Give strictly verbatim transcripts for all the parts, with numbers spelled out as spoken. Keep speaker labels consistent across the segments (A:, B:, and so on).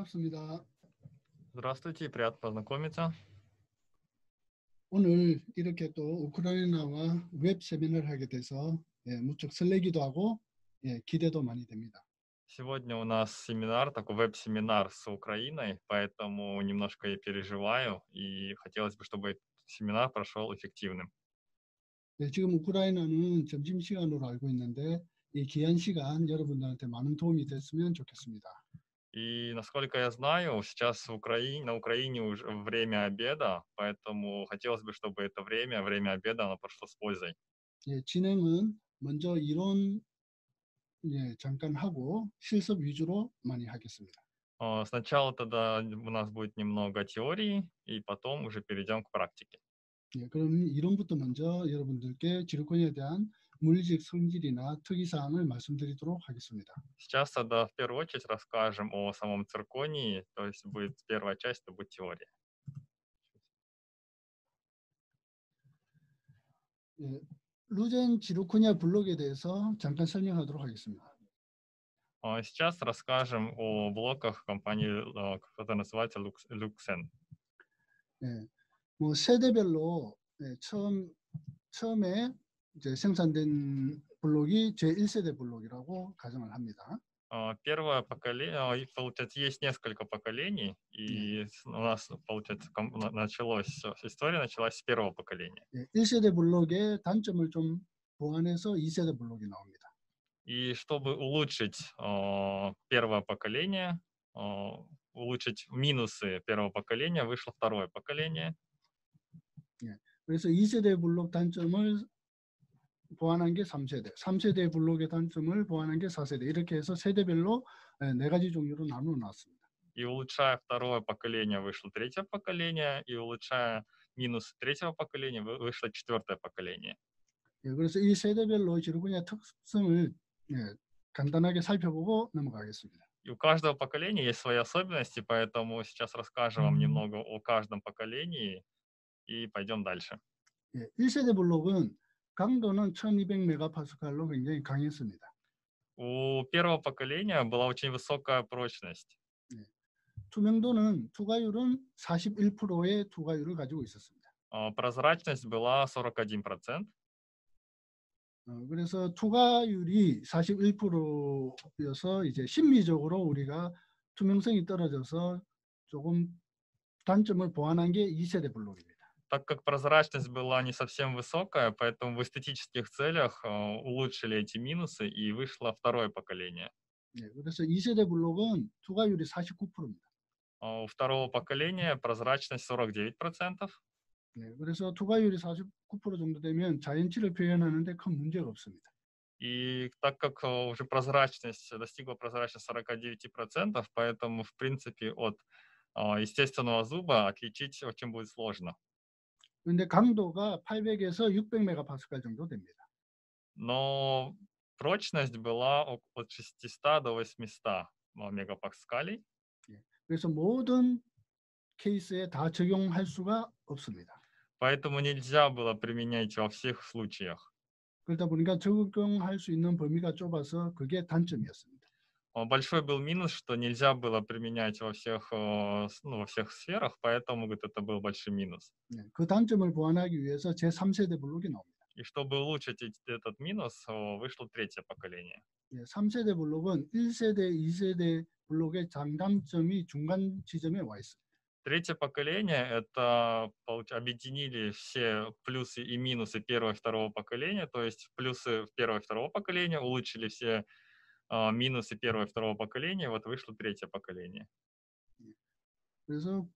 A: 반갑습니다.
B: Здравствуйте, приятно познакомиться.
A: 오늘 이렇게 또 우크라이나와 웹 세미나를 하게 돼서 예, 무척 설레기도 하고 예, 기대도 많이 됩니다.
B: Сегодня у нас семинар, такой веб-семинар с Украиной, поэтому немножко я переживаю и хотелось бы, чтобы этот семинар прошел эффективным.
A: 예, 지금 우크라이나는 점심시간으로 알고 있는데 이 귀한 시간 여러분들한테 많은 도움이 됐으면 좋겠습니다.
B: И насколько я знаю, сейчас в Украине, на Украине уже время обеда, поэтому хотелось бы, чтобы это время, время обеда, оно прошло с пользой.
A: 예, 진행은 먼저 이론 예, 잠깐 하고 실습 위주로 많이 하겠습니다.
B: А, Сначала тогда у нас будет немного теории, и потом уже перейдем к практике.
A: 예, 그럼 이론부터 먼저 여러분들께 지르콘에 대한 물리적 성질이나 특이사항을 말씀드리도록 하겠습니다.
B: Сейчас тогда в первую очередь расскажем о самом цирконии, то есть будет первая часть, это будет теория.
A: 예, 루젠 지르코니아 블록에 대해서 잠깐 설명하도록 하겠습니다.
B: А Сейчас расскажем о блоках компании, а, которая называется Lux- Luxen.
A: 예, 뭐 세대별로 예, 처음 처음에 이제 생산된 블록이 제일 세대 블록이라고 가정을 합니다.
B: А, Первое поколение, а, и, получается, есть несколько поколений, и с- у нас, получается, ком- на- началось, всё- история началась с первого поколения.
A: 예, 일 세대 블록의 단점을 좀 보완해서 이 세대 블록이 나옵니다.
B: И чтобы улучшить а, первое поколение, а, улучшить минусы первого поколения, вышло второе поколение.
A: 그래서 이 세대 블록 단점을 보완한 게 삼 세대, 삼 세대 블록의 단점을 보완한 게 사 세대 이렇게 해서 세대별로 예, 네 가지 종류로 나누어 놨습니다.
B: И улучшая второе поколение, вышло третье поколение, и улучшая минусы третьего поколения, вы- вышло четвертое поколение.
A: 예, 그래서 이 세대별로 지르코니아 특성을 예, 간단하게 살펴보고 넘어가겠습니다.
B: И у каждого поколения есть свои особенности, поэтому сейчас расскажем вам немного о каждом поколении и пойдем дальше.
A: 예, 일 세대 블록은 강도는 천이백 메가파스칼로 굉장히 강했습니다.
B: У первого поколения была очень высокая прочность.
A: 투명도는 투과율은 사십일 퍼센트의 투과율을 가지고 있었습니다.
B: А, Прозрачность была сорок один процент.
A: 어, 그래서 투과율이 사십일 퍼센트여서 이제 심리적으로 우리가 투명성이 떨어져서 조금 단점을 보완한 게 이 세대 블록입니다.
B: Так как прозрачность была не совсем высокая, поэтому в эстетических целях а, улучшили эти минусы, и вышло второе поколение.
A: 예, 그래서 이 세대 블록은 투과율이 사십구 퍼센트입니다.
B: А У второго поколения прозрачность сорок девять процентов.
A: 예, 그래서 투과율이 사십구 퍼센트 정도 되면 자연치를 표현하는데 큰 문제가 없습니다.
B: И так как а, уже прозрачность достигла прозрачность сорок девять процентов, поэтому, в принципе, от а, естественного зуба отличить очень будет сложно.
A: 그런데 강도가 팔백에서 육백 메가파스칼 정도 됩니다.
B: Но прочность была о- от шестисот до восьмисот м- мегапаскалей.
A: 그래서 모든 케이스에 다 적용할 수가 없습니다.
B: Поэтому нельзя было применять во всех случаях.
A: 그러다 보니까 적용할 수 있는 범위가 좁아서 그게 단점이었습니다.
B: А, Большой был минус, что нельзя было применять во всех, э, с- ну, во всех сферах, поэтому говорит, это был большой минус.
A: 네, 그 단점을 보완하기 위해서 제삼 세대 블록이 나옵니다.
B: И чтобы улучшить эт- этот минус, о, вышло третье поколение.
A: 예, 삼 세대 블록은 일 세대, 이 세대 블록의 장단점이 중간 지점에 와 있습니다.
B: Третье поколение — это получ- объединили все плюсы и минусы первого и второго поколения, то есть плюсы первого и второго поколения, улучшили все а, минусы первого и второго поколения, вот вышло третье поколение.
A: 그래서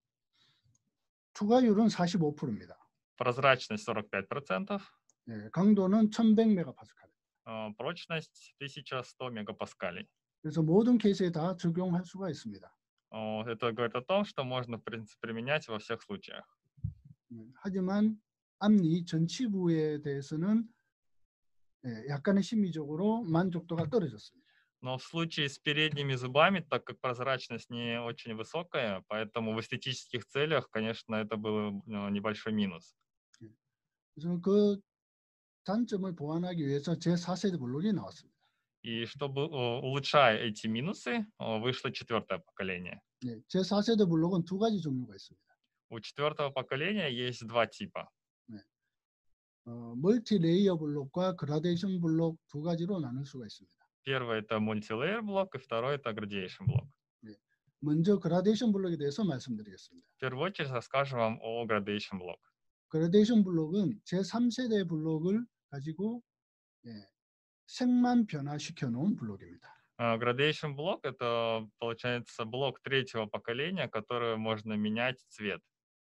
A: 투과율은 사십오 퍼센트입니다.
B: Прозрачность сорок пять процентов,
A: 예, 강도는 천백 메가파스칼.
B: а, прочность тысяча сто мегапаскалей.
A: 그래서 모든 케이스에 다 적용할 수가 있습니다.
B: О, Это говорит о том, что можно, в принципе, применять во всех случаях.
A: 예, 하지만 앞니 전치부에 대해서는 예, 약간의 심리적으로 만족도가 떨어졌습니다.
B: Но в случае с передними зубами, так как прозрачность не очень высокая, поэтому в эстетических целях, конечно, это был э, небольшой минус.
A: 그래서 그 단점을 보완하기 위해서 제사 세대 블록이 나왔습니다.
B: И чтобы, э, улучшая эти минусы, э, вышло четвертое поколение.
A: 네, 제사 세대 블록은 두 가지 종류가 있습니다.
B: У четвертого поколения есть два типа.
A: 네. 어, 멀티 레이어 블록과 그라데이션 블록 두 가지로 나눌 수가 있습니다.
B: Первый это multi-layer блок, и второй это gradation блок.
A: 네. 먼저 그라데이션 블록에 대해서 말씀드리겠습니다.
B: В первую очередь расскажем вам о gradation блок.
A: 그라데이션 블록은 제삼 세대 블록을 가지고 예, 색만 변화시켜 놓은 블록입니다.
B: Uh, Gradation блок это получается блок третьего поколения, который можно менять цвет.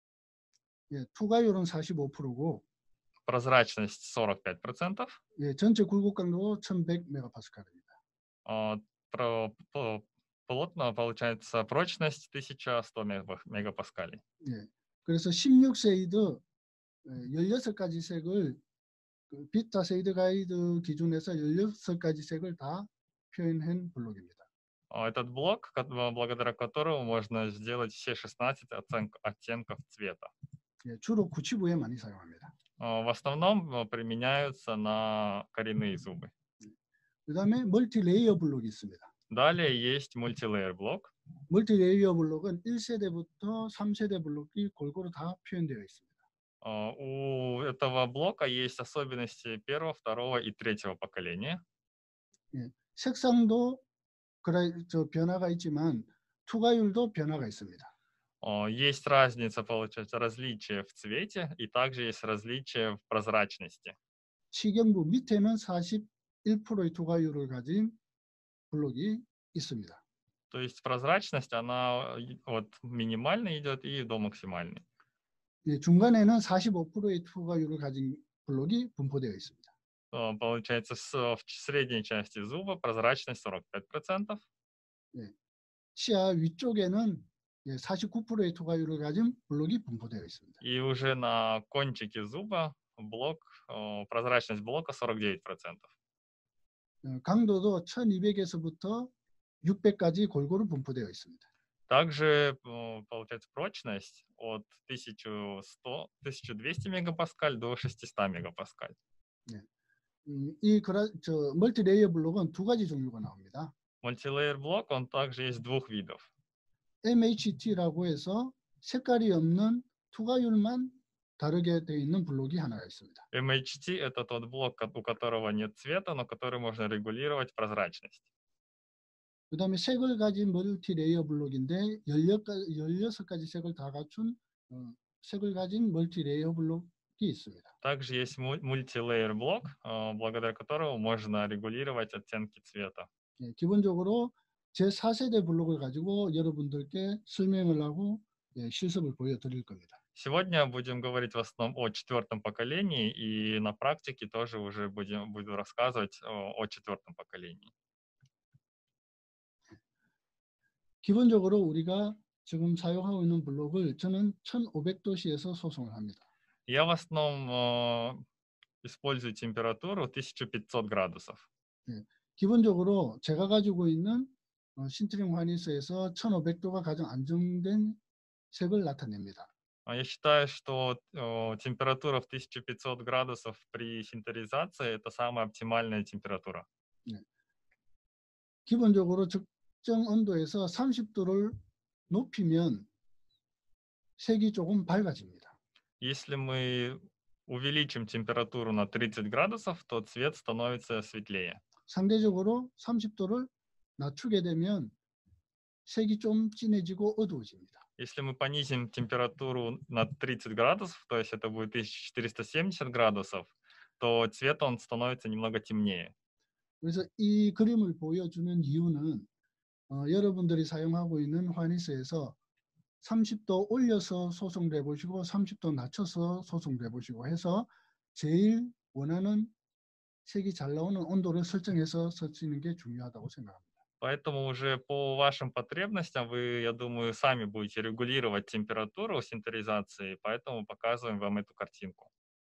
A: 예, 투과율은 사십오 퍼센트고
B: Прозрачность сорок пять процентов.
A: 예, 전체 굴곡 강도 천백 메가파스칼입니다.
B: Uh, про, по, плотно получается прочность тысяча сто мегапаскалей.
A: 예, 그래서 십육 세이드 열여섯 가지 색을 그 비타 세이드 가이드 기준에서 열여섯 가지 색을 다 표현한 블록입니다.
B: Uh, этот блок, ко- благодаря которому можно сделать все шестнадцать оценк- оттенков цвета.
A: 예, 주로 구치부에 많이 사용합니다.
B: Uh, в основном uh, применяются на коренные зубы.
A: 그다음에 멀티 레이어 블록이 있습니다.
B: Далее есть multi-layer блок.
A: 멀티 레이어 블록은 일 세대부터 삼 세대 블록이 골고루 다 표현되어 있습니다.
B: Uh, У этого блока есть особенности первого, второго и третьего поколения.
A: 예, 색상도 그라, 저 변화가 있지만 투과율도 변화가 있습니다.
B: Uh, Есть разница, получается, различия в цвете, и также есть различия в прозрачности.
A: 치경부 밑에는 사십일 퍼센트의 투과율을 가진 블록이 있습니다.
B: То есть прозрачность, она и- от минимальной идет и до максимальной.
A: 예, 중간에는 사십오 퍼센트의 투과율을 가진 블록이 분포되어 있습니다.
B: Uh, Получается, с- в средней части зуба прозрачность сорок пять процентов.
A: 치아 위쪽에는 예, 사십구 퍼센트의 투과율을 가진 블록이 분포되어 있습니다.
B: И уже на кончике зуба блок, uh, прозрачность блока сорок девять процентов.
A: 어, 강도도 천이백에서부터 육백까지 골고루 분포되어 있습니다.
B: Также uh, получается прочность от тысяча сто тысяча двести мегапаскаль до шестисот мегапаскаль.
A: 음, 이 그라, 저 멀티 레이어 블록은 두 가지 종류가 나옵니다.
B: Multi-layer блок, он также есть двух видов.
A: 엠에이치티라고 해서 색깔이 없는 투과율만 다르게 되어 있는 블록이 하나가 있습니다.
B: эм эйч ти это тот блок, ко- у которого нет цвета, но который можно регулировать прозрачность.
A: 그 다음에 색을 가진 멀티 레이어 블록인데 열여섯 가지 색을 다 갖춘 어, 색을 가진 멀티 레이어 블록이 있습니다.
B: Также есть му- multi-layer блок, uh, благодаря которому можно регулировать оттенки цвета.
A: 예, 기본적으로 제사 세대 블록을 가지고 여러분들께 설명을 하고 예, 실습을 보여드릴 겁니다.
B: Сегодня будем говорить в основном о четвертом поколении, и на практике тоже уже будем, буду рассказывать о, о четвертом поколении.
A: 기본적으로 우리가 지금 사용하고 있는 블록을 저는 천오백 도씨에서 소송을 합니다.
B: Я в основном uh, использую температуру тысяча пятьсот градусов.
A: 기본적으로 제가 가지고 있는 어, 신트링 화니스에서 천오백 도가 가장 안정된 색을 나타냅니다.
B: А Я считаю, что uh, температура в тысяча пятьсот градусов при синтеризации это самая оптимальная температура.
A: 기본적으로 적정 온도에서 삼십 도를 높이면 색이 조금 밝아집니다.
B: Если мы увеличим температуру на тридцать градусов, то цвет становится светлее.
A: 상대적으로 삼십 도를 낮추게 되면 색이 좀 진해지고 어두워집니다.
B: Если мы понизим температуру на тридцать градусов, то есть это будет тысяча четыреста семьдесят градусов, то цвет он становится немного темнее.
A: 그래서 이 그림을 보여주는 이유는 어, 여러분들이 사용하고 있는 화니스에서 삼십 도 올려서 소송을 해보시고 삼십 도 낮춰서 소송을 해보시고 해서 제일 원하는 색이 잘 나오는 온도를 설정해서 쓰시는 게 중요하다고 생각합니다.
B: Поэтому уже по вашим потребностям вы, я думаю, сами будете регулировать температуру синтеризации, поэтому показываем вам эту картинку.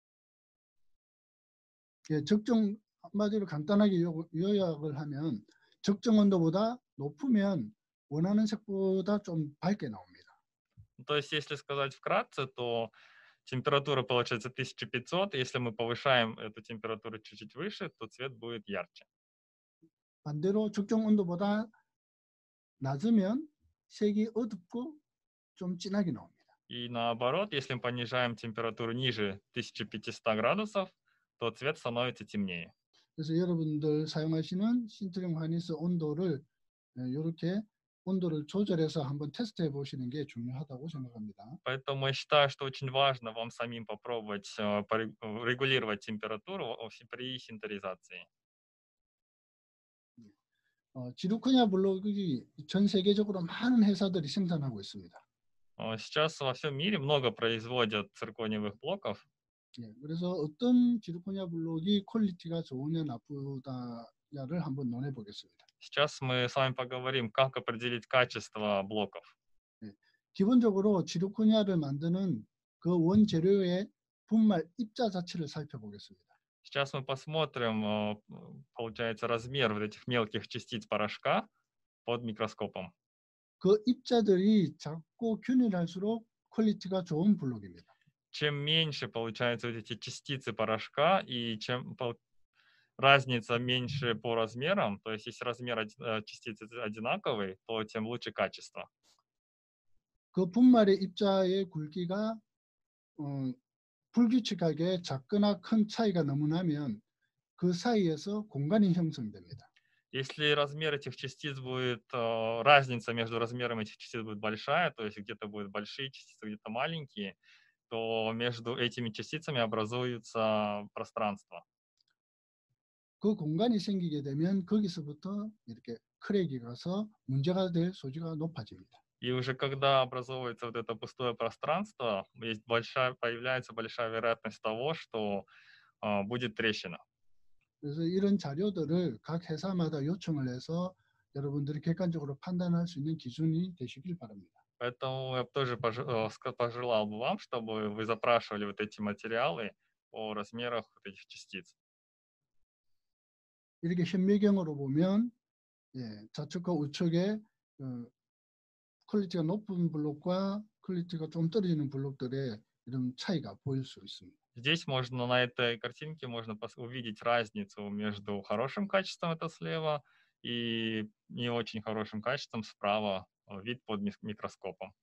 A: 예, 적정 한마디로 간단하게 요- 요약을 하면 적정 온도보다 높으면 원하는 색보다 좀 밝게 나옵니다.
B: То есть, если сказать вкратце, то температура получается тысяча пятьсот. Если мы повышаем эту температуру чуть-чуть выше, то цвет будет ярче.
A: 반대로 적정 온도보다 낮으면 색이 어둡고 좀 진하게 나옵니다.
B: И наоборот, если мы понижаем температуру ниже тысячи пятисот градусов, то цвет становится темнее.
A: 그래서 여러분들 사용하시는 신트림 하니스 온도를 이렇게 온도를 조절해서 한번 테스트해 보시는 게 중요하다고 생각합니다.
B: Поэтому я считаю, что очень важно вам самим попробовать э, порeg- э, регулировать температуру во- во- при синтеризации.
A: 어, 지루코냐 블록이 전 세계적으로 많은 회사들이 생산하고 있습니다.
B: Э, Сейчас во всем мире много производят циркониевых блоков.
A: 예, 그래서 어떤 지루코냐 블록이 퀄리티가 좋으냐 나쁘다냐를 한번 논해 보겠습니다.
B: Сейчас мы с вами поговорим, как определить качество блоков.
A: 기본적으로 지루코냐를 만드는 그 원재료의 분말 입자 자체를 살펴보겠습니다.
B: Сейчас мы посмотрим, э, получается, размер вот этих мелких частиц порошка под микроскопом.
A: 그 입자들이 작고 균일할수록 퀄리티가 좋은 블록입니다.
B: Чем меньше, получается, вот эти частицы порошка, и чем пол- разница меньше по размерам, то есть если размер оди- э, частиц одинаковый, то тем лучше качество.
A: 그 분말의 입자의 굵기가 어, 불규칙하게 작거나 큰 차이가 너무 나면 그 사이에서 공간이 형성됩니다.
B: Если размер этих частиц будет, э, разница между размером этих частиц будет большая, то есть где-то будут большие частицы, где-то маленькие, то между этими частицами образуется пространство.
A: 그 공간이 생기게 되면 거기서부터 이렇게 크랙이 가서 문제가 될 소지가 높아집니다.
B: И уже когда образовывается вот это пустое пространство, есть большая, появляется большая вероятность того, что э, будет трещина.
A: 그래서 이런 자료들을 각 회사마다 요청을 해서 여러분들이 객관적으로 판단할 수 있는 기준이 되시길 바랍니다.
B: Поэтому я бы тоже пожи- э, ска- пожелал бы вам, чтобы вы запрашивали вот эти материалы о размерах вот этих частиц.
A: 이렇게 현미경으로 보면 예, 좌측과 우측에 어, 퀄리티가 높은 블록과 퀄리티가 좀 떨어지는 블록들의 이런 차이가 보일 수 있습니다.
B: Здесь можно, на этой картинке можно пос- увидеть разницу между хорошим качеством, это слева, и не очень хорошим качеством справа, э, вид под мис- микроскопом.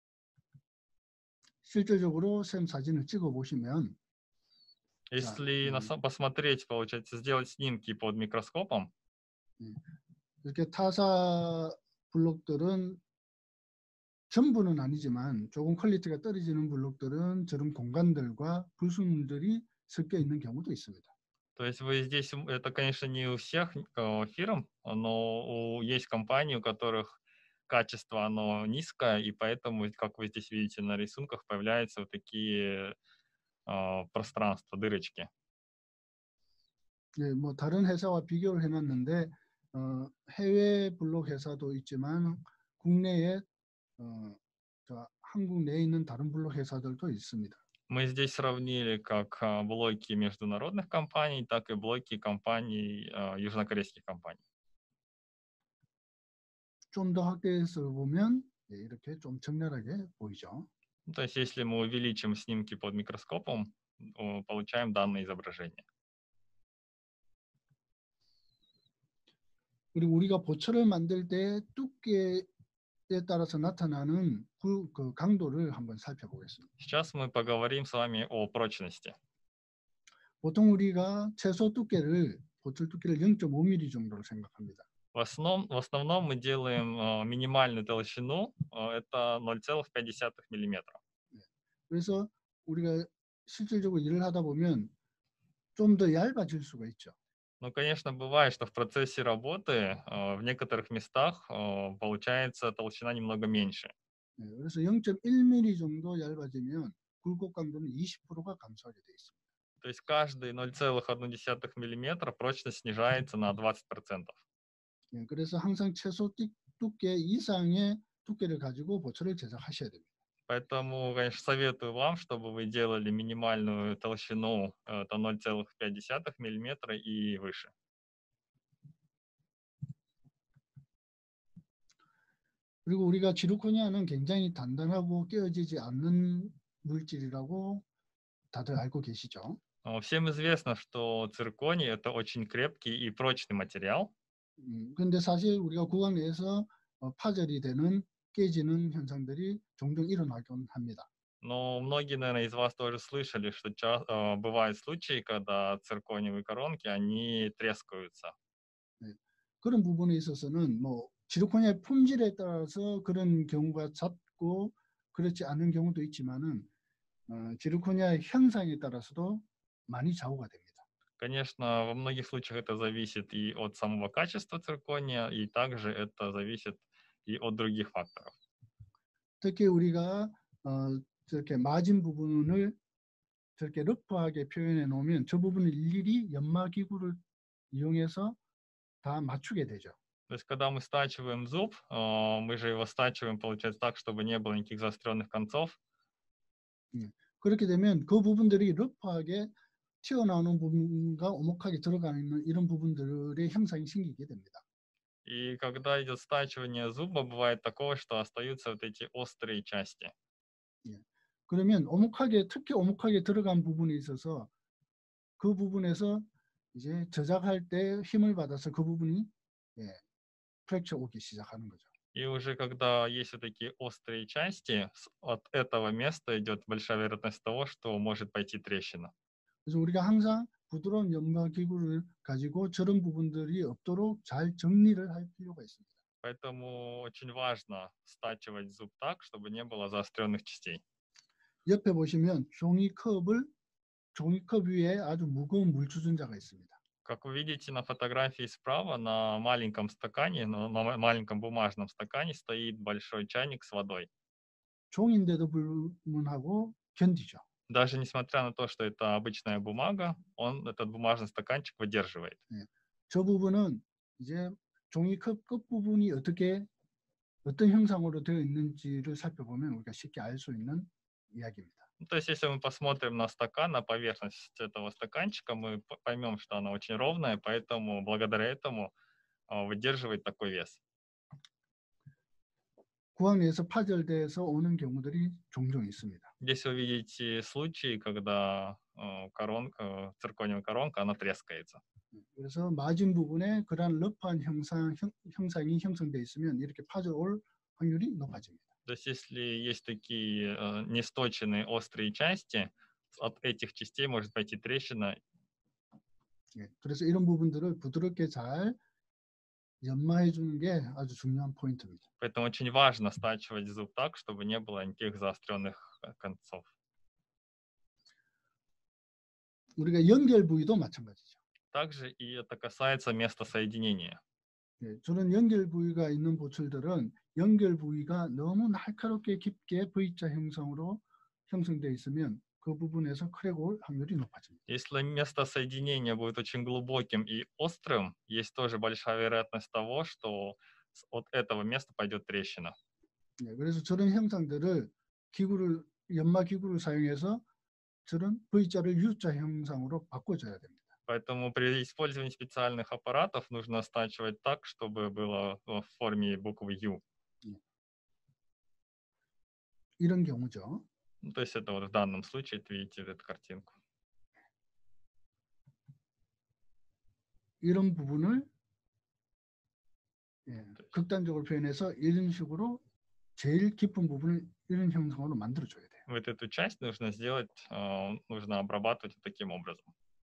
A: 실질적으로 샘 사진을 찍어 보시면
B: Если на
A: 음.
B: са- посмотреть, получается, сделать снимки под микроскопом,
A: 이렇게 타사 블록들은 전부는 아니지만 조금 퀄리티가 떨어지는 블록들은 저런 공간들과 불순물들이 섞여 있는 경우도 있습니다.
B: то есть вы здесь, м, это, конечно, не у всех э, фирм, но у- есть компании, у которых качество оно низкое, и поэтому, как вы здесь видите на рисунках, появляются вот такие э, пространства, дырочки.
A: 예, 뭐 다른 회사와 비교를 해놨는데 어, 해외 블록 회사도 있지만 국내에 어, 저 한국 내에 있는 다른 블록 회사들도 있습니다.
B: Мы здесь сравнили как а, блоки международных компаний, так и блоки компаний, а, южнокорейских компаний.
A: 좀 더 확대해서 보면 예, 이렇게 좀 적나라하게 보이죠.
B: Ну, то есть если мы увеличим снимки под микроскопом, о, получаем данное изображение.
A: 그리고 우리가 보철을 만들 때 두께에 따라서 나타나는 그, 그 강도를 한번 살펴보겠습니다.
B: Сейчас мы поговорим с вами о прочности.
A: 보통 우리가 최소 두께를 보철 두께를 영 점 오 밀리미터 정도로 생각합니다.
B: В основном, в основном мы делаем а, минимальную толщину, а, это ноль целых пять десятых миллиметра.
A: 그래서 우리가 실질적으로 일을 하다 보면 좀 더 얇아질 수가 있죠.
B: Ну, конечно, бывает, что в процессе работы а, в некоторых местах а, получается толщина немного меньше.
A: 네, 그래서 영 점 일 밀리미터 정도 얇아지면 굴곡 강도는 이십 퍼센트가 감소하게 되어 있습니다.
B: То есть каждый ноль целых одна десятая миллиметра прочность снижается на двадцать процентов.
A: 네, 그래서 항상 최소 띠- 두께 이상의 두께를 가지고 보철을 제작하셔야 됩니다.
B: Поэтому, конечно, советую вам, чтобы вы делали минимальную толщину, э, это ноль целых пять десятых миллиметра и выше.
A: 그리고 우리가 지르코니아는 굉장히 단단하고 깨어지지 않는 물질이라고 다들 알고 계시죠?
B: Но всем известно, что цирконий это очень крепкий и прочный материал.
A: 음, 근데 사실 우리가 구강 내에서 어, 파절이 되는 깨지는 현상들이 종종 일어나곤 합니다.
B: Но многие, наверное, из вас тоже слышали, что ча- э, бывают случаи, когда циркониевые коронки, они трескаются.
A: 네. 그런 부분에 있어서는 뭐 지르코니아의 품질에 따라서 그런 경우가 잦고 그렇지 않은 경우도 있지만은 어, 지르코니아의 형상에 따라서도 많이 좌우가 됩니다.
B: Конечно, во многих случаях это зависит и от самого качества циркония, и также это зависит и от других факторов.
A: 특히 우리가 어, 저렇게 마진 부분을 저렇게 러프하게 표현해 놓으면 저 부분을 일일이 연마 기구를 이용해서 다 맞추게 되죠.
B: То есть, когда мы стачиваем зуб, э, мы же его стачиваем, получается, так, чтобы не было никаких заостренных концов.
A: 예. 그렇게 되면 그 부분들이 러프하게 튀어나오는 부분과 오목하게 들어가 있는 이런 부분들의 형상이 생기게 됩니다.
B: И когда идет стачивание зуба, бывает такое, что остаются вот эти острые части.
A: 예. 그러면 오목하게 특히 오목하게 들어간 부분이 있어서 그 부분에서 이제 저작할 때 힘을 받아서 그 부분이 예, 프랙처 오기 시작하는 거죠.
B: И уже когда есть вот такие острые части, с- от этого места идет большая вероятность того, что может пойти трещина.
A: 그래서 우리가 항상 부드러운 연마 기구를 가지고 저런 부분들이 없도록 잘 정리를 할 필요가 있습니다.
B: Поэтому очень важно стачивать зуб так, чтобы не было заостренных частей.
A: 옆에 보시면 종이컵을 종이컵 위에 아주 무거운 물 주전자가 있습니다.
B: Как вы видите на фотографии справа, на маленьком стакане, на на ма- маленьком бумажном стакане стоит большой чайник с водой.
A: 종인데도 불문하고 견디죠.
B: Даже несмотря на то, что это обычная бумага, он этот бумажный стаканчик выдерживает.
A: 저 부분은 이제 종이컵 끝부분이 어떻게 어떤 형상으로 되어 있는지를 살펴보면 우리가 쉽게 알 수 있는 이야기입니다.
B: Ну, то есть, если мы посмотрим на стакан, на поверхность этого стаканчика, мы п- поймем, что она очень ровная, поэтому благодаря этому а, выдерживает такой вес.
A: 구강내에서 파절돼서 오는 경우들이 종종 있습니다.
B: Здесь вы видите случаи, когда э, коронка, э, циркониевая коронка, она трескается.
A: 그래서 마진 부분에 그러한 러프한 형상, 형, 형상이 형성되어 있으면 이렇게 파절 올 확률이 높아집니다.
B: То есть, если есть такие э, несточенные острые части, от этих частей может пойти трещина.
A: 예, 그래서 이런 부분들을 부드럽게 잘 연마해 주는 게 아주 중요한 포인트입니다.
B: Поэтому очень важно стачивать зуб так, чтобы не было никаких заостренных э, концов.
A: 우리가 연결 부위도 마찬가지죠.
B: Также и это касается места соединения.
A: 예, 저런 연결 부위가 있는 보철들은 연결 부위가 너무 날카롭게 깊게 V자 형성으로 형성되어 있으면 그 부분에서 크랙 올 확률이 높아집니다.
B: Если место соединения будет очень глубоким и острым, есть тоже большая вероятность того, что с- от этого места пойдет трещина.
A: 예, 그래서 저런 형상들을 기구를 연마 기구를 사용해서 저런 V자를 U자 형상으로 바꿔줘야 됩니다.
B: Поэтому при использовании специальных аппаратов нужно стачивать так, чтобы было э, в форме буквы U.
A: 이런 경우죠.
B: Ну, то есть это вот в данном случае, это видите эту картинку.
A: 이런 부분을 예, 극단적으로 표현해서 이런 식으로 제일 깊은 부분을 이런 형상으로 만들어줘야 돼요.
B: Вот эту часть нужно сделать, э, нужно обрабатывать вот таким образом.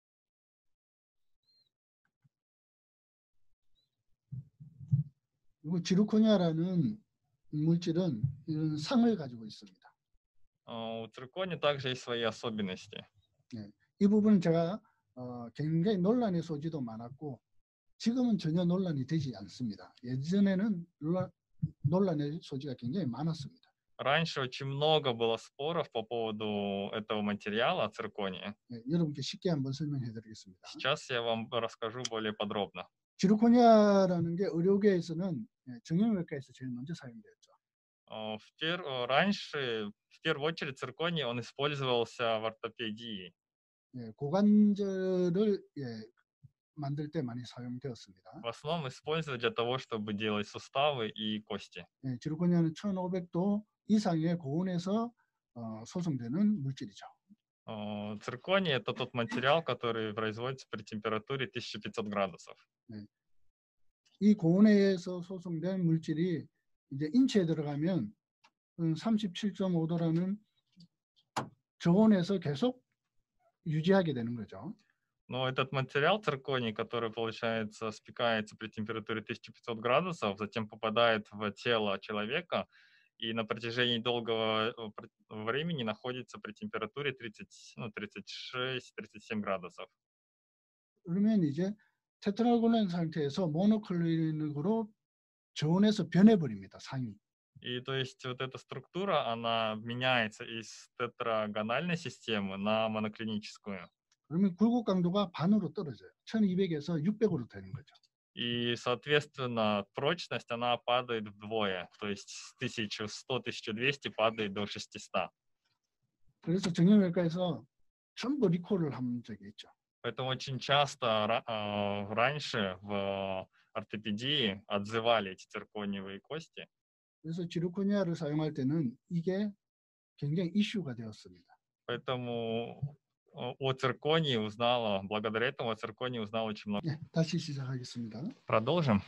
A: 그리고 지르코니아라는 물질은 이런 상을 가지고 있습니다.
B: Э, У циркония также есть свои особенности.
A: 이 부분은 제가 어, 굉장히 논란의 소지도 많았고 지금은 전혀 논란이 되지 않습니다. 예전에는 논란, 논란의 소지가 굉장히 많았습니다.
B: Раньше очень много было споров по поводу этого материала циркония.
A: 예, 여러분께 쉽게 한번 설명해 드리겠습니다.
B: Сейчас я вам расскажу более подробно.
A: 지르코니아라는 게 의료계에서는 예, 정형외과에서 제일 먼저 사용되었죠.
B: Э, В пер- э, Раньше, в первую очередь, цирконий, он использовался в ортопедии.
A: 예, 고관절을 예, 만들 때 많이 사용되었습니다.
B: В основном использовали для того, чтобы делать суставы и кости.
A: 예, 지르코니아는 천오백 도 이상의 고온에서 어, 소성되는 물질이죠.
B: Э, Цирконий – это тот материал, который производится при температуре тысяча пятьсот градусов.
A: 이 고온에서 소성된 물질이 이제 인체에 들어가면 삼십칠 점 오 도라는 저온에서 계속 유지하게 되는 거죠.
B: Но этот материал цирконий, который, получается, спекается при температуре тысяча пятьсот градусов, затем попадает в тело человека и на протяжении долгого э, пр- времени находится при температуре тридцать, ну, тридцать шесть тридцать семь градусов.
A: 그러면 이제 테트라곤한 상태에서 모노클리닉으로 저온에서 변해버립니다. 상이.
B: И то есть вот эта структура, она меняется из тетрагональной системы на моноклиническую.
A: 그러면 굴곡 강도가 반으로 떨어져요. 천이백에서 육백으로 되는 거죠.
B: И, соответственно, прочность, она падает вдвое. То есть с тысяча сто тысяча двести падает до шестисот.
A: 그래서 정형외과에서 전부 리콜을 한 적이 있죠.
B: Поэтому очень часто ра- а, раньше в ортопедии отзывали эти циркониевые кости.
A: 그래서 지르코니아를 사용할 때는 이게 굉장히 이슈가 되었습니다.
B: Поэтому о о цирконии узнала, благодаря этому о цирконии узнала очень много.
A: 네, 다시 시작하겠습니다.
B: Продолжим.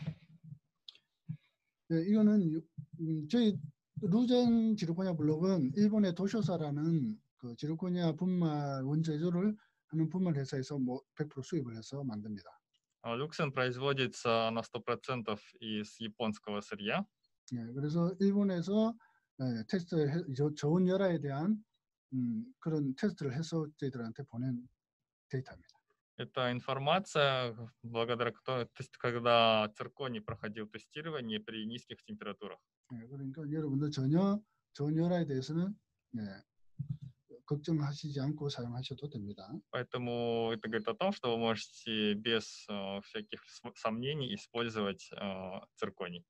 A: 네, 이거는 유- 음, 저희 루젠 지르코니아 블록은 일본의 도쇼사라는 그 지르코니아 분말 원재료를 하는 분말 회사에서 뭐 백 퍼센트 수입을 해서 만듭니다.
B: А, Люксен производится на сто процентов из японского сырья.
A: 예, 그래서 일본에서 예, 테스트 해- 저- 저온 열화에 대한 음, 그런 테스트를 해서 저희들한테 보낸 데이터입니다.
B: Это информация, благодаря которой, то есть, когда цирконий проходил тестирование при низких температурах.
A: 예, 그러니까 여러분들 전혀 저온 열화에 대해서는 예, 걱정하시지 않고 사용하셔도 됩니다.
B: Поэтому это говорит о том, что вы можете без э, всяких см- сомнений использовать э, цирконий.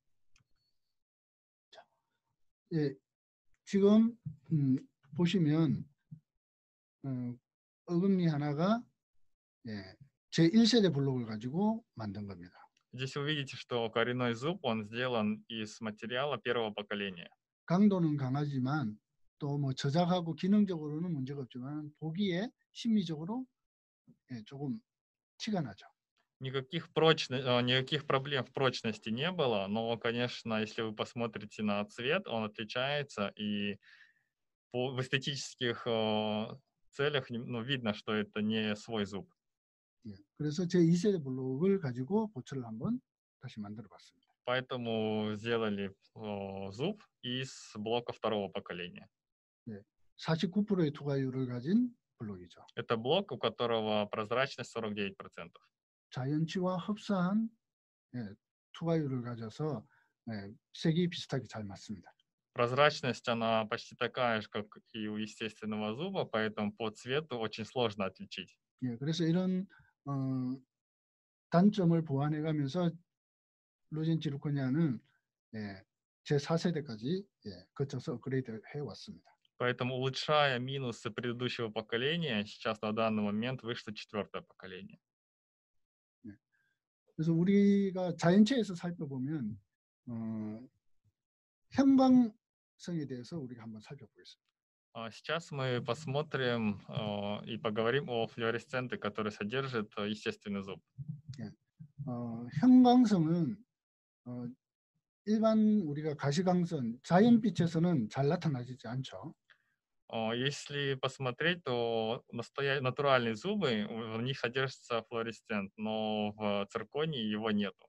A: 예, 지금 음, 보시면 어, 어금니 하나가 예, 제일 세대 블록을 가지고 만든 겁니다.
B: Здесь вы видите, что коренной зуб, он сделан из материала первого поколения.
A: 강도는 강하지만 또 뭐 저작하고 기능적으로는 문제가 없지만 보기에 심미적으로 예, 조금 티가 나죠.
B: Никаких, прочно, э, никаких проблем в прочности не было, но, конечно, если вы посмотрите на цвет, он отличается, и по, в эстетических э, целях нем- ну, видно, что это не свой зуб.
A: 예, 그래서 제이 세대 블록을 가지고 보츠를 한번 다시 만들어 봤습니다.
B: Поэтому сделали э, зуб из блока второго поколения.
A: 사십구 퍼센트의 투과율을 가진 블록이죠.
B: Это блок, у которого прозрачность сорок девять процентов.
A: 자연치와 흡사한 예, 투과율을 가져서 예, 색이 비슷하게 잘 맞습니다.
B: Прозрачность, она почти такая же, как и у естественного зуба, поэтому по цвету очень сложно отличить.
A: 예, 그래서 이런 어, 단점을 보완해가면서 루젠 지르코니아는 예, 제사 세대까지 예, 거쳐서 업그레이드 해왔습니다.
B: Поэтому, улучшая минусы предыдущего поколения, сейчас на данный момент вышло четвертое поколение.
A: 그래서 우리가 자연체에서 살펴보면 어, 형광성에 대해서 우리가 한번 살펴보겠습니다.
B: А Сейчас мы посмотрим э, и поговорим о флуоресценте, который содержит э, естественный зуб.
A: 어, 형광성은 어, 일반 우리가 가시광선, 자연빛에서는 잘 나타나지 않죠.
B: О, Если посмотреть, то настоя- натуральные зубы, у- в них содержится флуоресцент, но в цирконии его нету.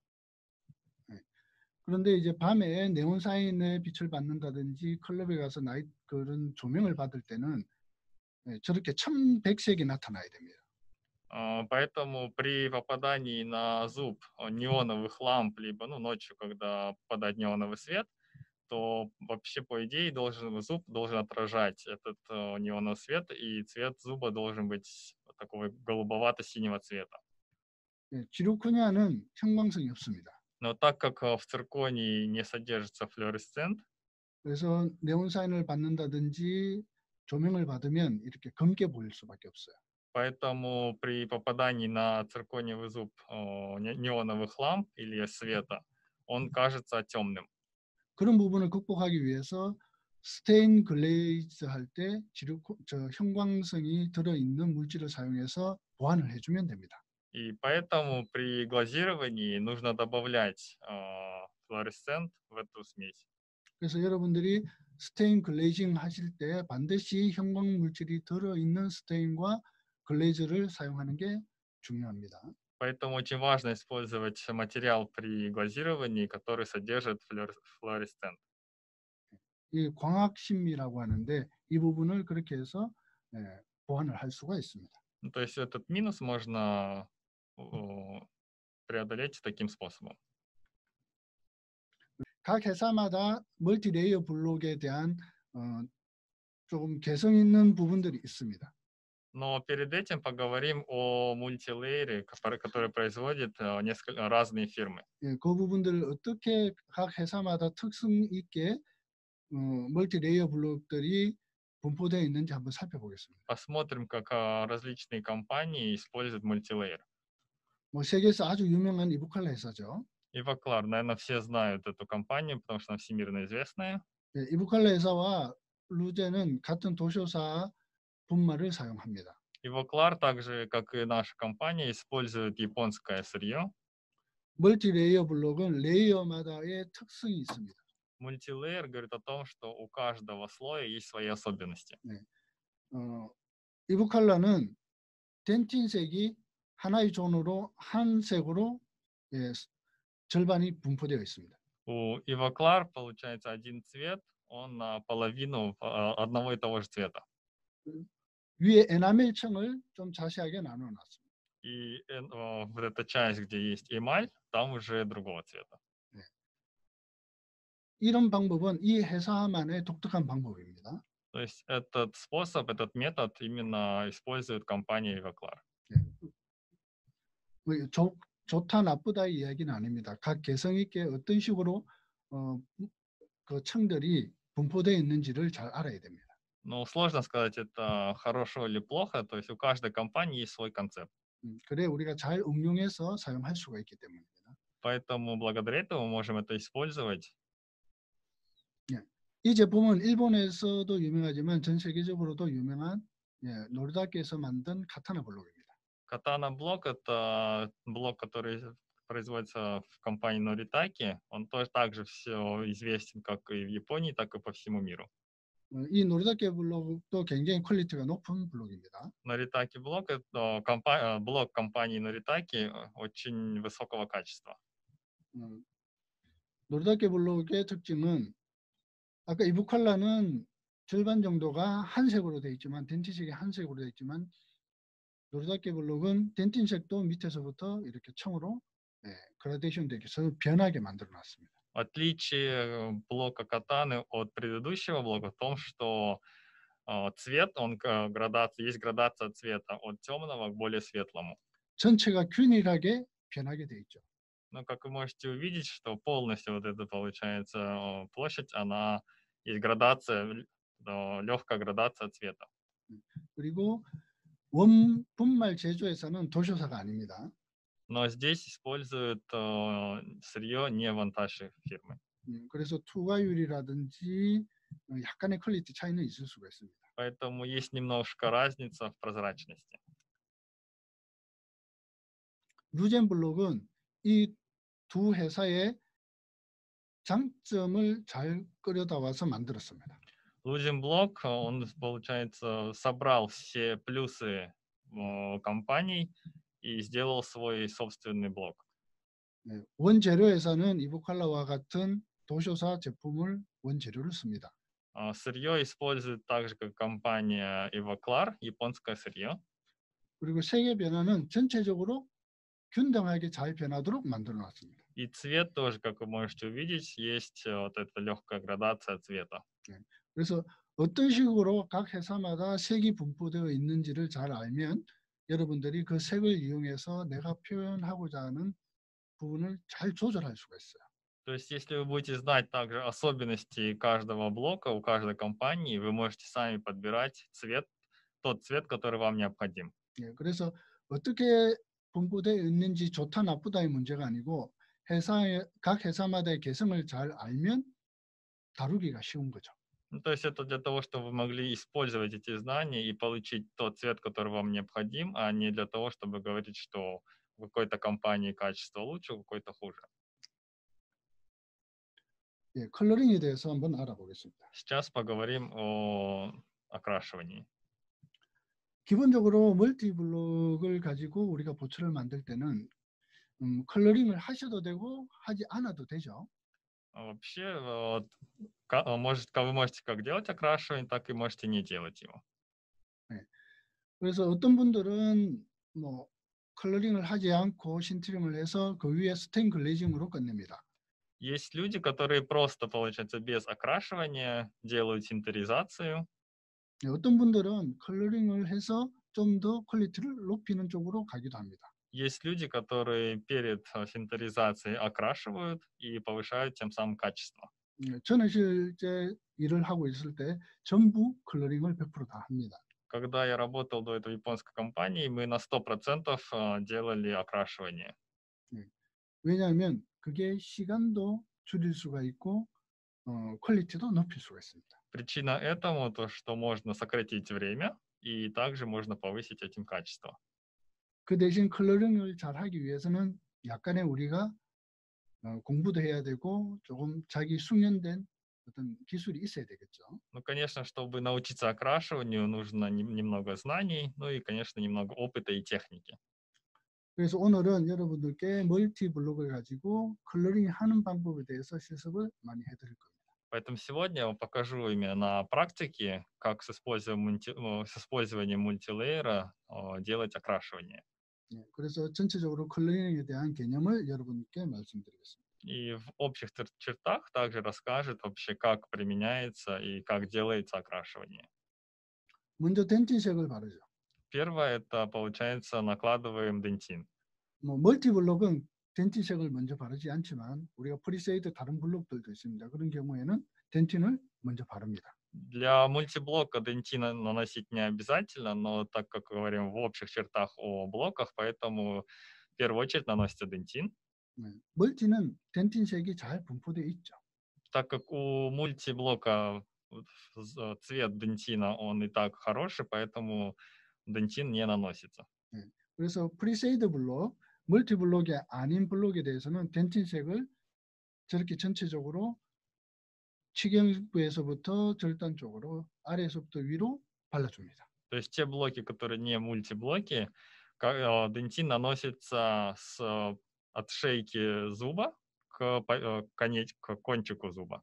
A: 그런데 이제 밤에 네온사인의 빛을 받는다든지 클럽에 가서 나이 그런 조명을 받을 때는 예, 저렇게 천백색이 나타나야 됩니다.
B: А, Поэтому при попадании на зуб э, неоновых ламп, либо ну, ночью, когда попадает неоновый свет, то вообще, по идее, должен, зуб должен отражать этот э, неоновый свет, и цвет зуба должен быть такого голубовато-синего цвета.
A: 예, 지르코니아는 형광성이 없습니다.
B: Но так как э, в цирконии не содержится флуоресцент,
A: 그래서 네온사인을 받는다든지 조명을 받으면 이렇게 검게 보일 수밖에 없어요.
B: поэтому при попадании на циркониевый зуб э, не- неоновых ламп или света, он кажется темным.
A: 그런 부분을 극복하기 위해서 스테인 글레이즈 할 때 지르코 저 형광성이 들어있는 물질을 사용해서 보완을 해주면 됩니다.
B: И поэтому при глазировании нужно добавлять э, флуоресцент в эту смесь.
A: 그래서 여러분들이 스테인 글레이징 하실 때 반드시 형광 물질이 들어있는 스테인과 글레이즈를 사용하는 게 중요합니다.
B: Поэтому очень важно использовать материал при глазировании, который содержит флюор- флуоресцент.
A: 이 광학신미라고 하는데 이 부분을 그렇게 해서 예, 보완을 할 수가 있습니다.
B: Ну, то есть этот минус можно о, преодолеть таким способом.
A: 각 회사마다 멀티레이어 블록에 대한 어, 조금 개성 있는 부분들이 있습니다.
B: Но перед этим поговорим о мультилейере, который, который производит э, несколько разные фирмы.
A: 예, 그 부분들을 어떻게 각 회사마다 특성 있게 어, 멀티레이어 블록들이 분포되어 있는지 한번 살펴보겠습니다.
B: Посмотрим, как а, различные компании используют мультилейер.
A: 뭐 세계에서 아주 유명한 이브칼라 회사죠.
B: Ivoclar, наверное, все знают эту компанию, потому что она всемирно известная.
A: 예, 이브칼라 회사와 루제는 같은 도쇼사 분말을 사용합니다.
B: Ivoclar, так же, как и наша компания, использует японское сырье.
A: 멀티레이어 블록은 레이어마다의 특성이 있습니다.
B: Мультилейер говорит о том, что у каждого слоя есть свои особенности.
A: 어, 이브칼라는 덴틴색이 하나의 존으로 한 색으로 예, 절반이 분포되어 있습니다.
B: У Ivoclar получается один цвет, он наполовину а, одного и того же цвета.
A: 위에 에나멜 층을 좀 자세하게 나눠놨습니다.
B: И э, о, вот эта часть, где есть эмаль, там уже другого цвета.
A: 이런 방법은 이 회사만의 독특한 방법입니다.
B: То есть этот способ, этот метод именно использует компания Ivoclar.
A: 뭐 좋, 좋다 나쁘다 이야기는 아닙니다. 각 개성 있게 어떤 식으로 어, 그 층들이 분포되어 있는지를 잘 알아야 됩니다.
B: Ну, сложно сказать, это хорошо или плохо. То есть у каждой компании есть свой концепт.
A: 음, 그래 우리가 잘 응용해서 사용할 수가 있기 때문입니다.
B: Поэтому благодаря этому мы можем это использовать.
A: 이 제품은 일본에서도 유명하지만 전 세계적으로도 유명한 예, 노르다케에서 만든 카타나 블록입니다.
B: Katana блок — это блок, который производится в компании Noritake. Он тоже также все известен как и в Японии, так и по всему миру.
A: 어, 이 노르다케 블록도 굉장히 퀄리티가 높은 블록입니다.
B: Noritake блок — это компа- э, блок компании Noritake э, очень высокого качества.
A: 어, 노르다케 블록의 특징은 아까 이브칼라는 절반 정도가 한색으로 되어 있지만 덴틴색이 한색으로 되어 있지만 노르다케 블록은 덴틴색도 밑에서부터 이렇게 청으로 예, 그라데이션 되게 해서 변하게 만들어 놨습니다.
B: Отличие блока катаны от предыдущего блока в том, что э, цвет, он к- градация, есть градация цвета от темного к более светлому.
A: 전체가 균일하게 변하게 되어 있죠.
B: Но как вы можете увидеть, что полностью вот это получается э, площадь, она есть градация, легкая градация цвета.
A: 그리고 원 분말 제조에서는 도쇼사가 아닙니다.
B: Но здесь используют э, сырье не ванташи фирмы.
A: 음, 그래서 투과율이라든지 어, 약간의 퀄리티 차이는 있을 수가 있습니다.
B: Поэтому есть немножко разница в прозрачности.
A: 루젠 블록은 이 두 회사의 장점을 잘 끌어다와서 만들었습니다.
B: Лузенблок, он, получается, собрал все плюсы э, компаний и сделал свой собственный блок.
A: 네, 원재료에서는 이브칼라와 같은 도쇼사 제품을 원재료를 씁니다.
B: А сырье использует так же, как компания Ivoclar, японское сырье.
A: 그리고 색의 변화는 전체적으로 균등하게 잘 변하도록 만들어 놨습니다.
B: И цвет тоже, как вы можете увидеть, есть э, вот эта легкая градация цвета.
A: 그래서 어떤 식으로 각 회사마다 색이 분포되어 있는지를 잘 알면 여러분들이 그 색을 이용해서 내가 표현하고자 하는 부분을 잘 조절할 수가 있어요.
B: То есть, если вы будете знать также особенности каждого блока у каждой компании, вы можете сами подбирать цвет, тот цвет, который вам необходим.
A: 예, 그래서 어떻게 분포되어 있는지 좋다 나쁘다의 문제가 아니고 회사의 각 회사마다의 개성을 잘 알면 다루기가 쉬운 거죠.
B: Ну, то есть это для того, чтобы вы могли использовать эти знания и получить тот цвет, который вам необходим, а не для того, чтобы говорить, что у какой-то компании качество лучше, у какой-то хуже.
A: 예, 컬러링에 대해서 한번 알아보겠습니다.
B: Сейчас поговорим о окрашивании.
A: 기본적으로 멀티블록을 가지고 우리가 보초를 만들 때는 음, 컬러링을 하셔도 되고 하지 않아도 되죠.
B: А Вообще, вот, ка- а, может, ка- вы можете как делать окрашивание, так и можете не делать его.
A: 예. 그래서 어떤 분들은 뭐 컬러링을 하지 않고 신트링을 해서 그 위에 스테인 글레이징으로 끝냅니다.
B: Есть люди, которые просто, получается, без окрашивания делают синтеризацию.
A: 예, 어떤 분들은 컬러링을 해서 좀 더 퀄리티를 높이는 쪽으로 가기도 합니다.
B: Есть люди, которые перед а, синтеризацией окрашивают и повышают тем самым качество.
A: 예, 저는 실제 일을 하고 있을 때 전부 컬러링을 백 퍼센트 다 합니다.
B: Когда я работал до этого в японской компании, мы на сто процентов а, делали окрашивание.
A: 예. 왜냐하면 그게 시간도 줄일 수가 있고 어, 퀄리티도 높일 수가 있습니다.
B: Причина этому то, что можно сократить время и также можно повысить этим качество.
A: 그 대신 컬러링을 잘 하기 위해서는 약간의 우리가 어, 공부도 해야 되고 조금 자기 숙련된 어떤 기술이 있어야 되겠죠.
B: Ну, конечно, чтобы научиться окрашиванию, нужно нем- немного знаний, ну и, конечно, немного опыта и техники.
A: 그래서 오늘은 여러분들께 멀티 블록을 가지고 컬러링 하는 방법에 대해서 실습을 많이 해드릴 겁니다.
B: Поэтому сегодня я вам покажу именно на практике, как с использованием, мульти- э, с использованием мультилейера э, делать окрашивание.
A: 예, 그래서 전체적으로 컬러링에 대한 개념을 여러분께 말씀드리겠습니다.
B: И в общих тер- чертах также расскажет вообще, как применяется и как делается окрашивание.
A: 먼저 덴틴색을 바르죠.
B: Первое, это, получается, накладываем дентин.
A: 뭐 멀티 블록은 덴틴색을 먼저 바르지 않지만 우리가 프리세이드 다른 블록들도 있습니다. 그런 경우에는 덴틴을 먼저 바릅니다.
B: Для мультиблока дентина наносить не обязательно, но так как говорим в общих чертах о блоках, поэтому в первую очередь наносится дентин.
A: 네, 멀티는 덴틴색이 잘 분포되어 있죠.
B: Так как у мультиблока вот з- цвет дентина, он и так хороший, поэтому дентин не наносится.
A: 네, 그래서 프리세이드 블록, 멀티 블록이 아닌 블록에 대해서는 덴틴색을 저렇게 전체적으로 치경부에서부터 절단 쪽으로 아래에서부터 위로 발라줍니다.
B: То есть те блоки, которые не мультиблоки, ка- э, дентин наносится с, э, от шейки зуба к, по- э, конеч- к кончику зуба.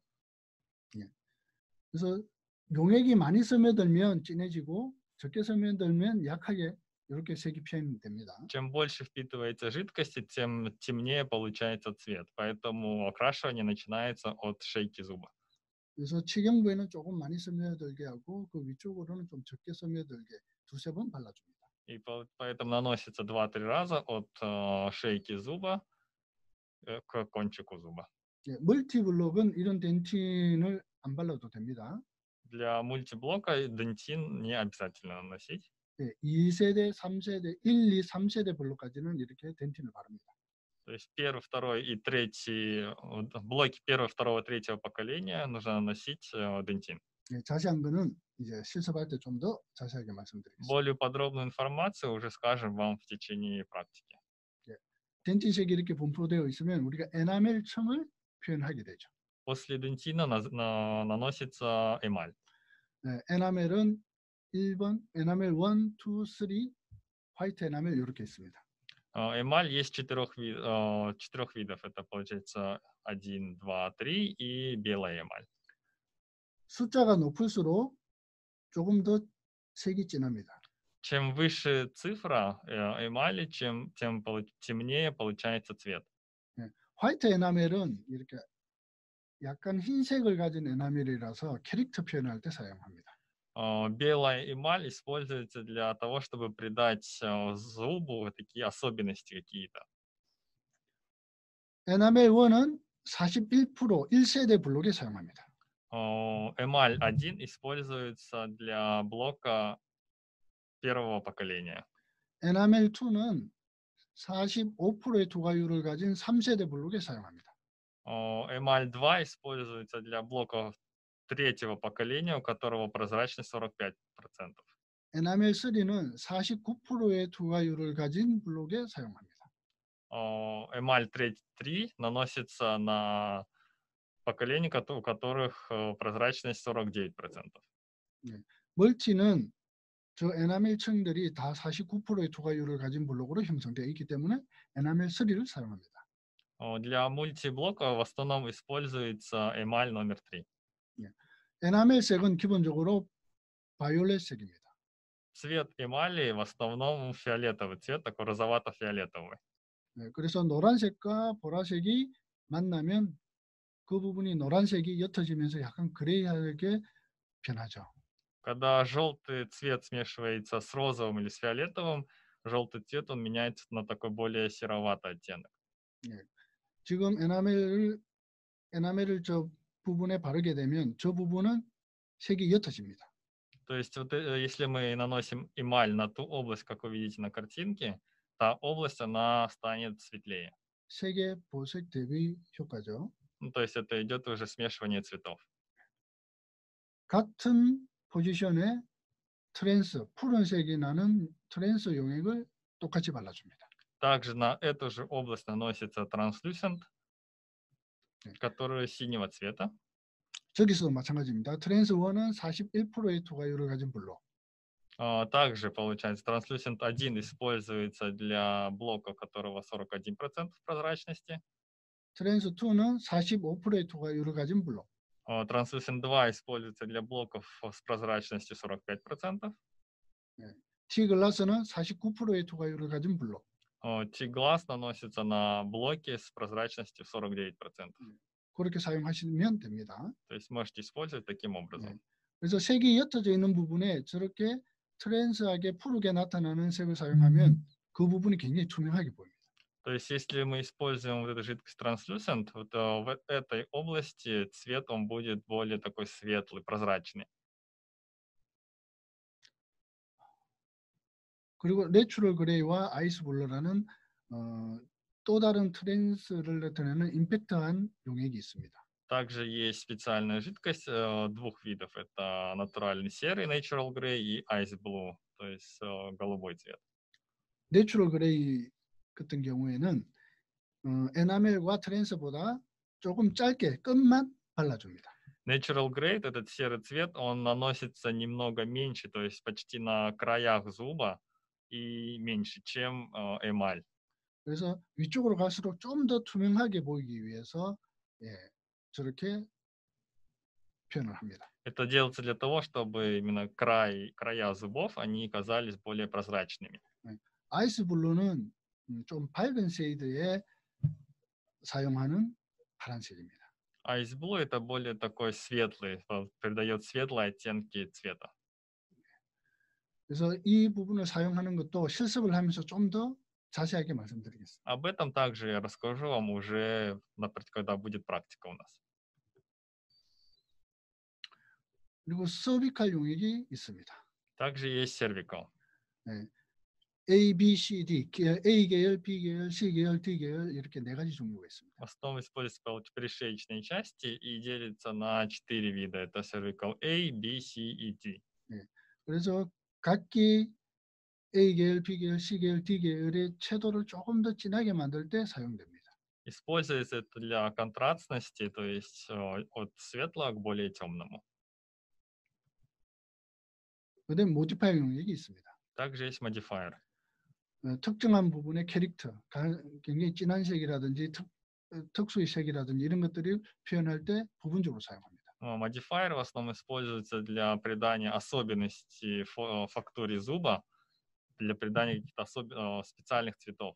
A: 그래서 용액이 많이 스며들면 진해지고 적게 스며들면 약하게 이렇게 색이 표현됩니다.
B: Чем больше впитывается жидкости, тем темнее получается цвет. Поэтому окрашивание начинается от шейки зуба.
A: 그래서 치경부에는 조금 많이 스며들게 하고 그 위쪽으로는 좀 적게 스며들게 두세 번 발라줍니다.
B: И по- поэтому наносится два-три раза от э, шейки зуба э, к кончику зуба.
A: 예, 멀티블록은 이런 덴틴을 안 발라도 됩니다.
B: Для мультиблока дентин не обязательно наносить.
A: 예, 이 세대, 삼 세대, 일, 이, 삼 세대 블록까지는 이렇게 덴틴을 바릅니다.
B: То есть первый, второй и третий э, вот блоки первого, второго, третьего поколения нужно наносить э, дентин.
A: 예, 자세한 거는 이제 실습할 때 좀 더 자세하게 말씀드리겠습니다.
B: Более подробную информацию уже скажем вам в течение практики.
A: 덴틴색이 이렇게 분포되어 있으면 우리가 에나멜 층을 표현하게 되죠.
B: После дентина наз- на- наносится эмаль.
A: 네, 에나멜은 일 번, 에나멜 일, 이, 삼, 화이트 에나멜 이렇게 있습니다.
B: Э, Эмаль есть четырех, ви- э, четырех видов. Это получается один, два, три и белая эмаль.
A: 숫자가 높을수록 조금 더 색이 진합니다.
B: Чем выше цифра э, эмали, чем, тем полу- темнее получается цвет.
A: 네, 화이트 에나멜은 이렇게 약간 흰색을 가진 에나멜이라서 캐릭터 표현할 때 사용합니다.
B: Э, Белая эмаль используется для того, чтобы придать э, зубу вот такие особенности какие-то.
A: 에나멜 일은 사십일 퍼센트 일 세대 블록에 사용합니다.
B: Э, Эмаль один используется для блока первого поколения.
A: 에나멜 이는 사십오 퍼센트의 투과율을 가진 삼 세대 블록에 사용합니다.
B: Э, Эмаль два используется для блоков третьего поколения, у которого прозрачность сорок пять процентов.
A: 에나멜 삼은 사십구 퍼센트의 투과율을 가진 블록에 사용합니다.
B: Э, Эмаль три наносится на поколений, кото- у которых э, прозрачность сорок девять процентов.
A: 멀티는 저 에나멜층들이 다 사십구 퍼센트의 투과율을 가진 블록으로 형성되어 있기 때문에 에나멜 삼을 사용합니다.
B: О, Для мультиблока в основном используется эмаль номер три.
A: 에나멜 색은 기본적으로 바이올렛 색입니다.
B: Цвет эмали в основном фиолетовый цвет, такой розовато-фиолетовый.
A: 네, 그래서 노란색과 보라색이 만나면 그 부분이 노란색이 옅어지면서 약간 그레이하게 변하죠.
B: Когда желтый цвет смешивается с розовым или с фиолетовым, желтый цвет он меняется на такой более сероватый оттенок.
A: 지금 에나멜을 에나멜을 저 부분에 바르게 되면 저 부분은 색이 옅어집니다.
B: То есть вот э, если мы наносим эмаль на ту область, как вы видите на картинке, та область, она станет светлее.
A: 색의 보색 대비 효과죠.
B: Ну, то есть это идет уже смешивание цветов.
A: 같은 포지션에 트랜스, 푸른색이 나는 트랜스 용액을 똑같이 발라줍니다.
B: Также на эту же область наносится translucent,
A: 네.
B: который синего цвета.
A: 저기서도 마찬가지입니다. 트랜스 일은 사십일 퍼센트의 투과율을 가진 블록.
B: А, Также получается translucent один используется для блока, у которого сорок один процент прозрачности.
A: 트랜스 이는 사십오 퍼센트의 투과율을 가진 블록.
B: А, Translucent два используется для блоков с прозрачностью сорок пять процентов.
A: T-글라스는 사십구 퍼센트의 투과율을 가진 블록.
B: T-глаз наносится на блоки с прозрачностью сорок девять процентов.
A: 그렇게 사용하시면 됩니다.
B: То есть можете использовать таким образом.
A: 네. 그래서 색이 옅어져 있는 부분에 저렇게 트랜스하게 푸르게 나타나는 색을 사용하면 그 부분이 굉장히 투명하게 보입니다.
B: То есть если мы используем вот эту жидкость translucent, вот, э, в этой области цвет он будет более такой светлый, прозрачный.
A: 그리고 내추럴 그레이와 아이스 블러라는 어, 또 다른 트랜스를 나타내는 임팩트한 용액이 있습니다.
B: Также есть специальная жидкость э, двух видов. Это натуральный серый natural gray и ice blue, то есть э, голубой цвет.
A: 내추럴 그레이 같은 경우에는 어, 에나멜과 트랜스보다 조금 짧게 끝만 발라줍니다.
B: Natural gray, этот серый цвет, он наносится немного меньше, то есть почти на краях зуба и меньше, чем э, эмаль.
A: 그래서 위쪽으로 갈수록 좀 더 투명하게 보이기 위해서 예, 저렇게 표현을 합니다.
B: Это делается для того, чтобы именно край, края зубов, они казались более прозрачными.
A: 아이스 블루는 좀 밝은 쉐이드에 사용하는 파란색입니다.
B: Ice blue это более такой светлый, придает светлые оттенки цвета.
A: 그래서 이 부분을 사용하는 것도 실습을 하면서 좀 더 자세하게 말씀드리겠습니다.
B: Об этом также я расскажу вам уже, когда будет практика у нас.
A: 그리고 서비칼 용액이 있습니다.
B: Также есть cervical.
A: 네. A, B, C, D, A 계열, B 계열, C 계열, D 계열 이렇게 네 가지 종류가 있습니다.
B: В основном используются пришеечные части и делится на четыре вида. Это cervical A, B, C и D.
A: 네. 그래서 각기 A 계열, B 계열, C 계열, D 계열의 채도를 조금 더 진하게 만들 때 사용됩니다.
B: Используется это для контрастности, то есть от светлого к более темному.
A: 그다음 모디파이어 용액이 있습니다.
B: Также есть modifier.
A: 어, 특정한 부분의 캐릭터, 굉장히 진한 색이라든지 특, 특수의 색이라든지 이런 것들을 표현할 때 부분적으로 사용합니다.
B: Modifier в основном используется для придания особенностей фактуре зуба, для придания каких-то особ... специальных цветов.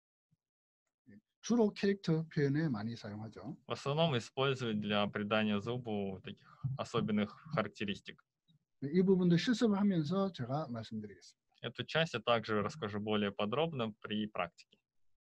A: 주로 캐릭터 표현에 많이 사용하죠.
B: В основном используют для придания зубу таких особенных характеристик.
A: 이 부분도 실습을 하면서 제가 말씀드리겠습니다.
B: Эту часть я также расскажу более подробно при практике.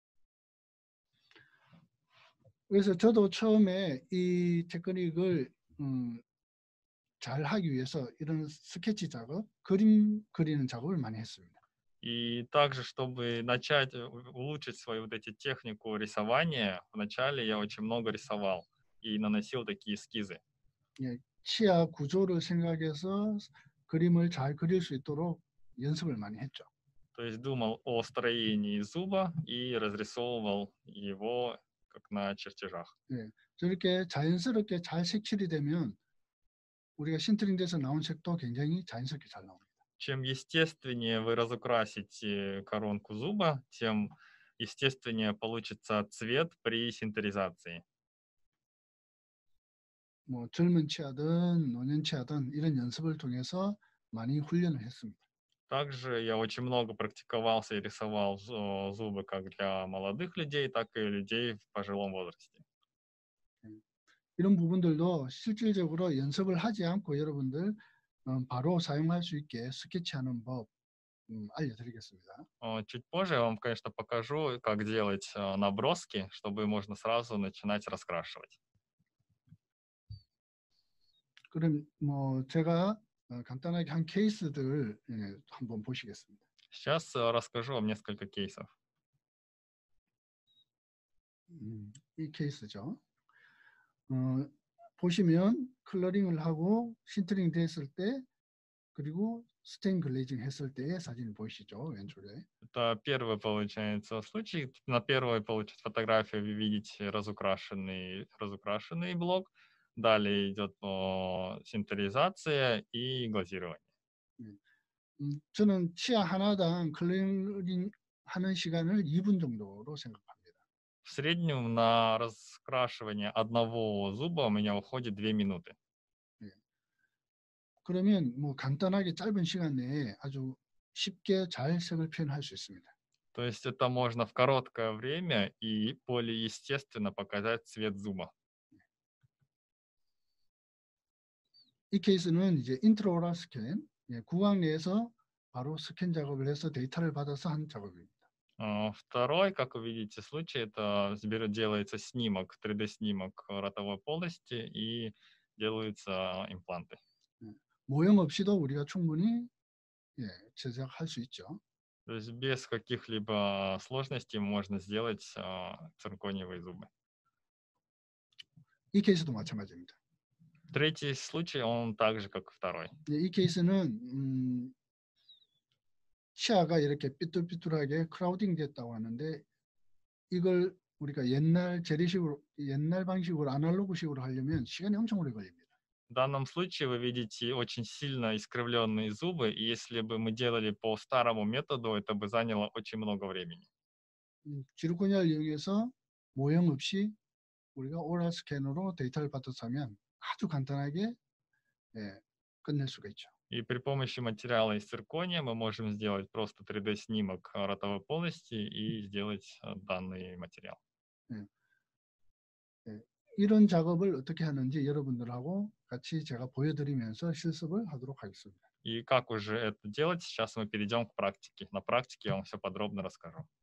A: 그래서 저도 처음에 이 테크닉을 음, 잘 하기 위해서 이런 스케치 작업, 그림 그리는 작업을 많이 했습니다.
B: И также, чтобы начать улучшить свою вот эти технику рисования, вначале я очень много рисовал и наносил такие эскизы.
A: 예, 치아 구조를 생각해서 그림을 잘 그릴 수 있도록 연습을 많이 했죠.
B: То есть думал о строении зуба и разрисовывал его как на чертежах.
A: 예, 저렇게 자연스럽게 잘 색칠이 되면 우리가 신트링돼서 나온 색도 굉장히 자연스럽게 잘 나옵니다.
B: Чем естественнее вы разукрасите коронку зуба, тем естественнее получится цвет при синтеризации.
A: 뭐 젊은 치아든 노년 치아든 이런 연습을 통해서 많이 훈련을 했습니다.
B: Также я очень много практиковался и рисовал зу- зубы как для молодых людей, так и людей в пожилом возрасте.
A: 이런 부분들도 실질적으로 연습을 하지 않고 여러분들 어, 바로 사용할 수 있게 스케치하는 법 음, 알려드리겠습니다.
B: Э, Чуть позже я вам, конечно, покажу, как делать э, наброски, чтобы можно сразу начинать раскрашивать.
A: 그럼 뭐 제가 어, 간단하게 한 케이스들 예, 한번 보시겠습니다.
B: Сейчас э, расскажу вам несколько кейсов.
A: 음, 이 케이스죠. 어, 보시면 컬러링을 하고 신트링 됐을 때 그리고 스테인 글레이징 했을 때의 사진을 보이시죠? 왼쪽에.
B: Это первый, получается, случай. На первой, получается, фотографии вы видите разукрашенный, разукрашенный блок. Далее идет о, синтеризация и глазирование.
A: 음, 저는 치아 하나당 컬러링 하는 시간을 이 분 정도로 생각합니다.
B: В среднем на раскрашивание одного зуба у меня уходит две минуты.
A: 그러면 뭐 간단하게 짧은 시간 내에 아주 쉽게 잘 색을 표현할 수 있습니다.
B: То есть это можно в короткое время и более естественно показать цвет зуба.
A: 이 케이스는 이제 인트로라 스캔, 예, 구강 내에서 바로 스캔 작업을 해서 데이터를 받아서 한 작업입니다.
B: А, Второй, как вы видите, случай, это сбер- делается снимок, три дэ-снимок ротовой полости и делаются импланты.
A: 모형 없이도 우리가 충분히 예, 제작할 수 있죠.
B: То есть без каких-либо сложностей можно сделать а, циркониевые зубы.
A: 이 케이스도 마찬가지입니다.
B: Третий случай, он так же, как и второй.
A: 예, 이 케이스는 음, 치아가 이렇게 삐뚤삐뚤하게 크라우딩 됐다고 하는데 이걸 우리가 옛날 재래식으로 옛날 방식으로 아날로그식으로 하려면 시간이 엄청 오래 걸립니다.
B: В данном случае вы видите очень сильно искривленные зубы, и если бы мы делали по старому методу, это бы заняло очень много времени.
A: 음, 지르코니아를 이용해서 모형 없이 우리가 오랄 스캐너로 데이터를 받아서 하면 아주 간단하게 예, 끝낼 수가 있죠.
B: И при помощи материала из циркония мы можем сделать просто три дэ-снимок ротовой полости и сделать а, данный материал.
A: 예, 이런 작업을 어떻게 하는지 여러분들하고 같이 제가 보여드리면서 실습을 하도록 하겠습니다.
B: И как уже это делать, сейчас мы перейдем к практике. На практике я вам все подробно расскажу.